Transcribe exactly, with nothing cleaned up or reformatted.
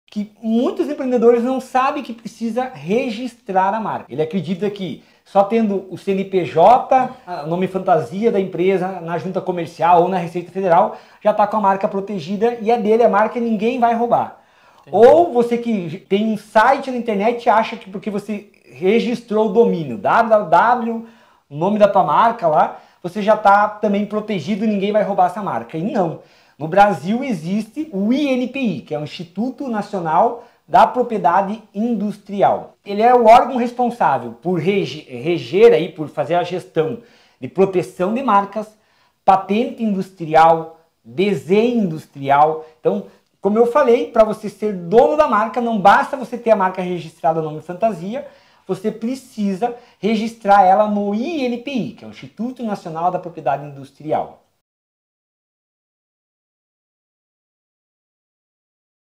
que muitos empreendedores não sabem que precisa registrar a marca. Ele acredita que só tendo o C N P J, o nome fantasia da empresa na junta comercial ou na Receita Federal, já está com a marca protegida e é dele a marca e ninguém vai roubar. Entendi. Ou você que tem um site na internet acha que porque você registrou o domínio www, o nome da tua marca lá, você já está também protegido e ninguém vai roubar essa marca. E não. No Brasil existe o I N P I, que é o Instituto Nacional da Propriedade Industrial. Ele é o órgão responsável por rege, reger, aí, por fazer a gestão de proteção de marcas, patente industrial, desenho industrial. Então, como eu falei, para você ser dono da marca, não basta você ter a marca registrada no nome fantasia, você precisa registrar ela no I N P I, que é o Instituto Nacional da Propriedade Industrial.